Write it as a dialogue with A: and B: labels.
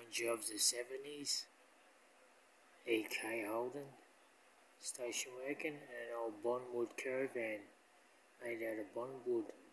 A: Ranger of the 70s, EK Holden, station wagon, and an old barnwood caravan made out of barnwood.